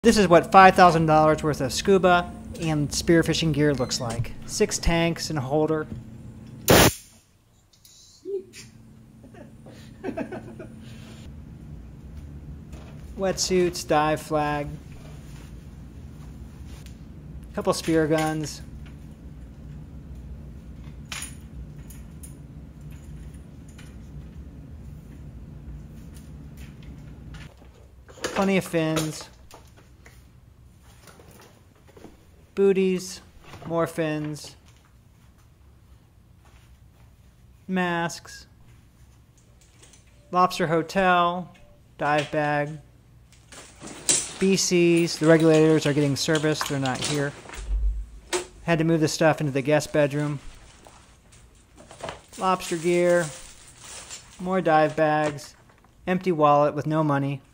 This is what $5,000 worth of scuba and spearfishing gear looks like. 6 tanks and a holder. Wetsuits, dive flag. Couple spear guns. Plenty of fins. Booties, more fins, masks, lobster hotel, dive bag, BCs. The regulators are getting serviced, they're not here. Had to move the stuff into the guest bedroom. Lobster gear, more dive bags, empty wallet with no money.